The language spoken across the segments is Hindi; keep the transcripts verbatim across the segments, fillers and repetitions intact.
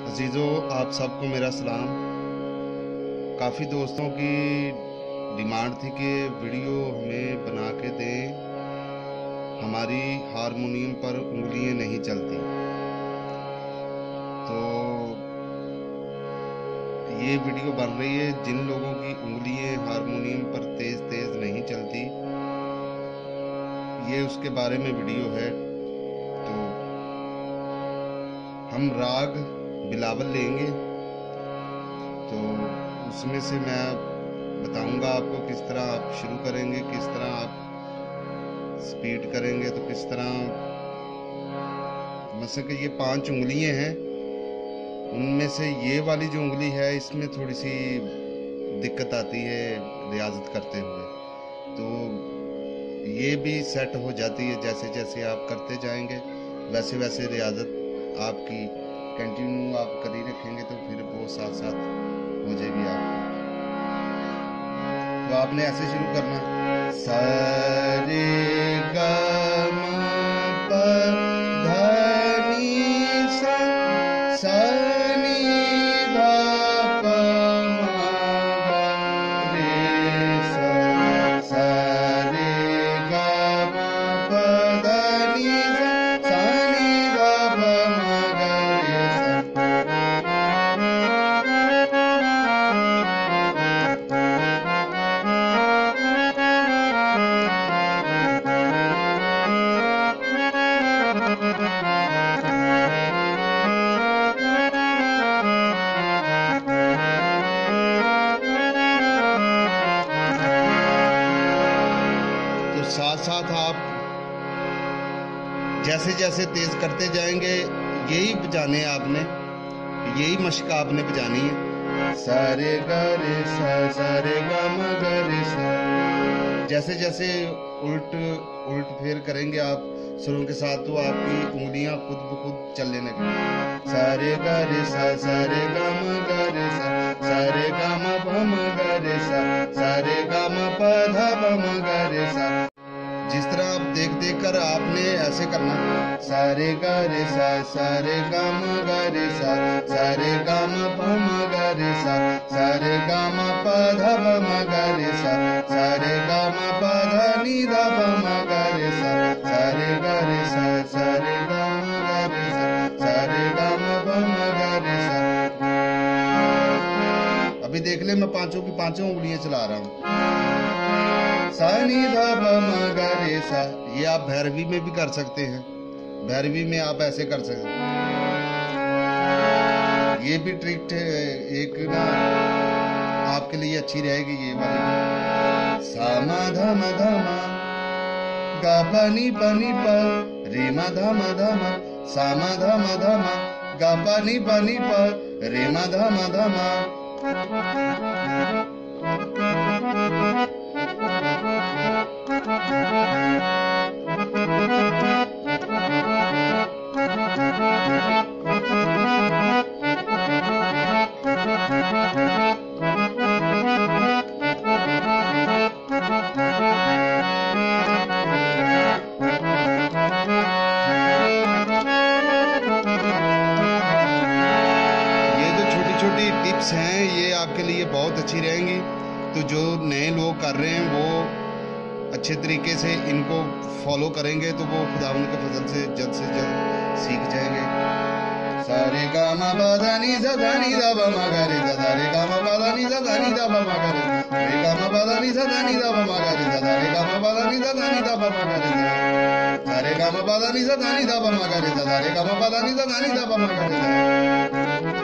अजीज़ों, आप सबको मेरा सलाम। काफ़ी दोस्तों की डिमांड थी कि वीडियो हमें बना के दें, हमारी हारमोनियम पर उंगलियां नहीं चलती। तो ये वीडियो बन रही है जिन लोगों की उंगलियां हारमोनियम पर तेज़ तेज़ नहीं चलती, ये उसके बारे में वीडियो है। तो हम राग बिलावल लेंगे, तो उसमें से मैं बताऊंगा आपको किस तरह आप शुरू करेंगे, किस तरह आप स्पीड करेंगे। तो किस तरह मतलब कि ये पांच उंगलियां हैं, उनमें से ये वाली जो उंगली है इसमें थोड़ी सी दिक्कत आती है रियाजत करते हुए। तो ये भी सेट हो जाती है, जैसे जैसे आप करते जाएंगे वैसे वैसे रियाजत आपकी कंटिन्यू आप कर ही रखेंगे, तो फिर वो साथ साथ हो जाएगी आपको। तो आपने ऐसे शुरू करना, सा रे गा मा पा धा नी सा, सा नी धा पा मा गा रे सा, सा रे गा मा पा धा नी सा, सा नी धा पा मा गा रे सा। तो साथ साथ आप जैसे जैसे तेज करते जाएंगे यही बजाने आपने, यही मशक आपने बजानी है। सा रे गा रे सा, सा रे गा मा गा रे सा। जैसे जैसे उल्ट उल्ट फेर करेंगे आप सुरों के साथ, तो आपकी उंगलियां खुद ब खुद चलने लगेंगी। सा रे गा रे सा, सा रे गा मा गा रे सा, सा रे गा मा पा मा गा रे सा, सा रे गा मा पा धा पा मा गा रे सा। जिस तरह आप देख देख कर आपने ऐसे करना, सा रे गा रे सा, सा रे गा मा गा रे सा, सा रे गा मा पा मा गा रे सा, सा रे गा मा पा धा पा मा गा रे सा, सा रे गा मा पा धा नी धा पा मा गा रे सा, सा रे गा रे सा, सा रे गा मा गा रे सा, सा रे गा मा पा मा गा रे सा। अभी देख ले, मैं पांचों की पांचों उंगलियां चला रहा हूँ। सा नी धा पा मा गा रे सा। ये आप भैरवी में भी कर सकते हैं, भैरवी में आप ऐसे कर सकते हैं। ये भी ट्रिक एक ना आपके लिए अच्छी रहेगी ये वाली। सा मा धा मा धा मा गा पा नी पा नी पा रे मा धा मा धा मा, सा मा धा मा धा मा गा पा नी पा नी पा रे मा धा मा धा मा। छोटी टिप्स हैं, ये आपके लिए बहुत अच्छी रहेंगी। तो जो नए लोग कर रहे हैं वो अच्छे तरीके से इनको फॉलो करेंगे तो वो खुदावन के फजल से जल्द से जल्द सीख जाएंगे। सा रे गा मा पा धा नी सा, धा नी धा पा मा गा रे सा, सा रे गा मा पा धा नी सा, धा नी धा पा मा गा रे सा, रे गा मा पा धा नी सा, धा नी धा पा मा गा रे सा, सा रे गा मा पा धा नी सा, धा नी धा पा मा गा रे सा, सा रे गा मा पा धा नी सा, धा नी धा पा मा गा रे सा, सा रे गा मा पा धा नी सा, धा नी धा पा मा गा रे सा।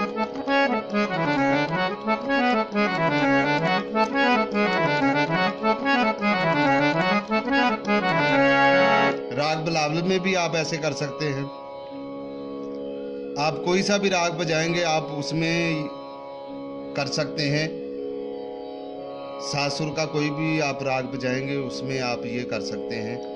राग बिलावल में भी आप ऐसे कर सकते हैं। आप कोई सा भी राग बजाएंगे आप उसमें कर सकते हैं। सात सुर का कोई भी आप राग बजाएंगे उसमें आप ये कर सकते हैं।